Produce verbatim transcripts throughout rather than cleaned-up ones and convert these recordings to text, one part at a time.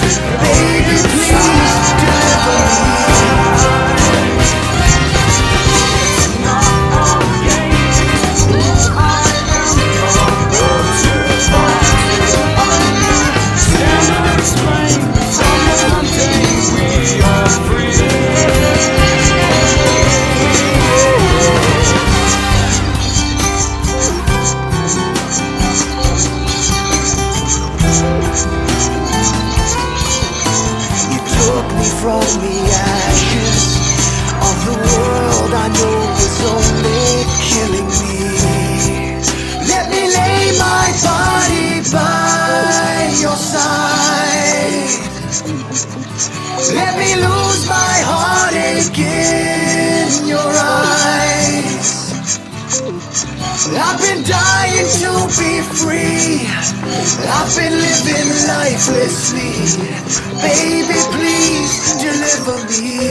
Baby, please deliver me. From the ashes of the world I know was only killing me. Let me lay my body by your side. Let me lose my heartache in your eyes. I've been dying to be free. I've been living lifelessly. Baby, please deliver me.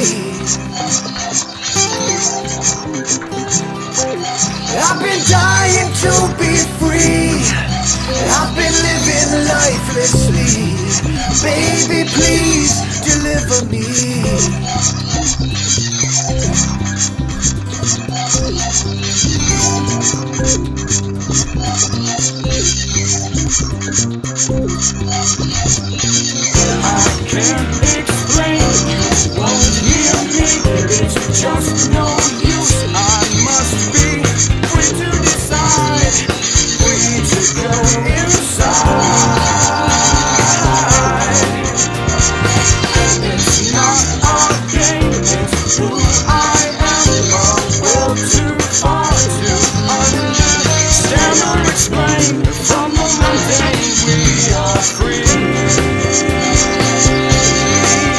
I've been dying to be free. I've been living lifelessly. Baby, please deliver me. I can't explain, you won't hear me. It's just no use. I must be free to decide, free to go inside. It's not a game, it's who I am. A will too far to understand or explain. From the day we are free.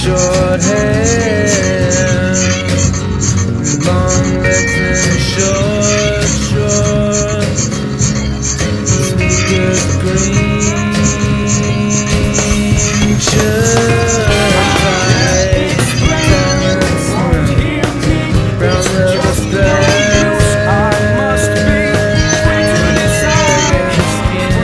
short hair, long legs and short shorts, sneakers green shirt, tight pants, brown leather pants, skin.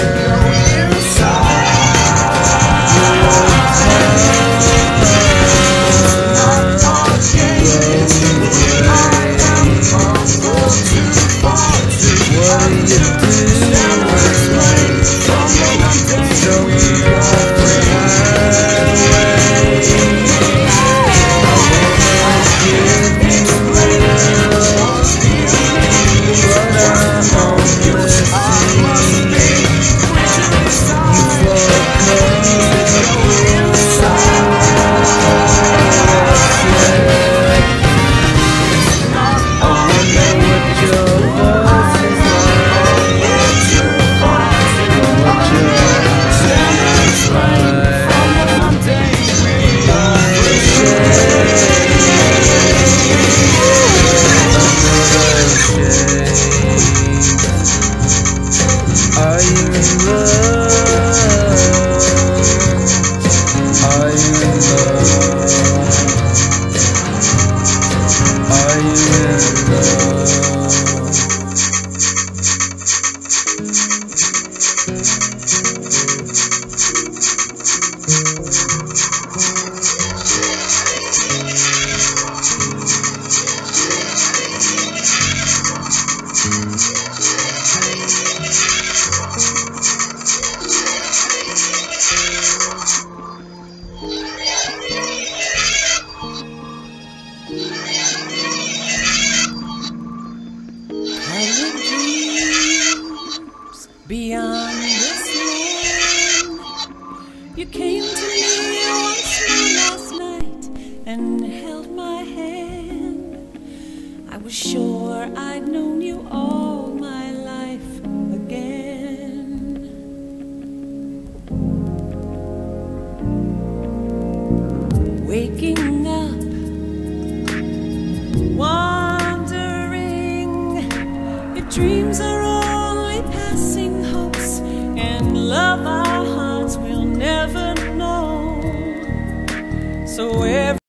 Are you in love? Are you in love? Are you in love? Beyond this land, you came to me once more last night and held my hand. I was sure I'd known you all my life again. Waking up, wondering if dreams are only passing hopes, and love our hearts will never know. So every